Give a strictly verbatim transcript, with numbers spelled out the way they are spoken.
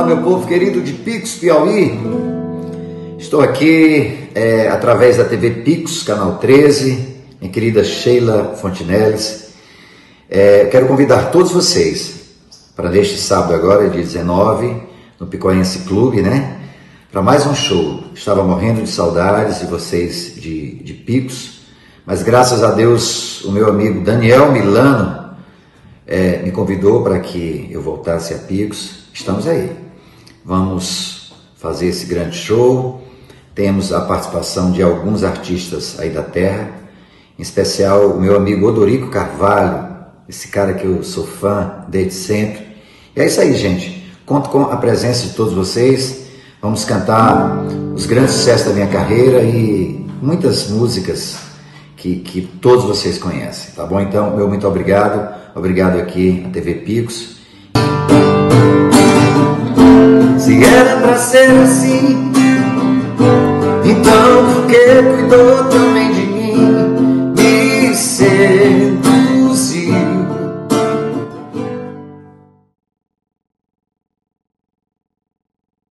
Olá, meu povo querido de Picos, Piauí. Estou aqui é, através da T V Picos, canal treze, minha querida Sheila Fontinelles. É, quero convidar todos vocês para neste sábado agora, dia dezenove, no Picoense Clube, né? Para mais um show. Estava morrendo de saudades de vocês de, de Picos, mas graças a Deus o meu amigo Daniel Milano é, me convidou para que eu voltasse a Picos. Estamos aí. Vamos fazer esse grande show. Temos a participação de alguns artistas aí da terra, em especial o meu amigo Odorico Carvalho, esse cara que eu sou fã desde sempre. E é isso aí, gente. Conto com a presença de todos vocês. Vamos cantar os grandes sucessos da minha carreira e muitas músicas que, que todos vocês conhecem, tá bom? Então, meu muito obrigado. Obrigado aqui à T V Picos. Se era pra ser assim, então por que cuidou também de mim?